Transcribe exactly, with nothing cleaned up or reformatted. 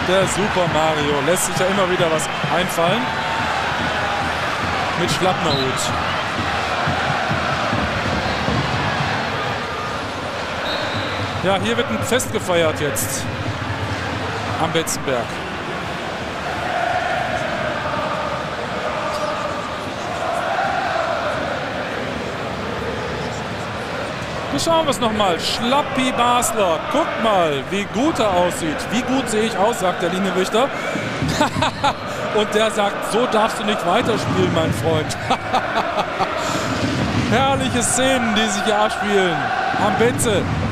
der Super Mario. Lässt sich ja immer wieder was einfallen. Mit Schlappnerhut. Ja, hier wird ein Fest gefeiert jetzt. Am Betzenberg. Hier schauen wir es nochmal. Schlappi Basler. Guck mal, wie gut er aussieht. Wie gut sehe ich aus, sagt der Linienrichter. Und der sagt, so darfst du nicht weiterspielen, mein Freund. Herrliche Szenen, die sich hier abspielen. Am Betze.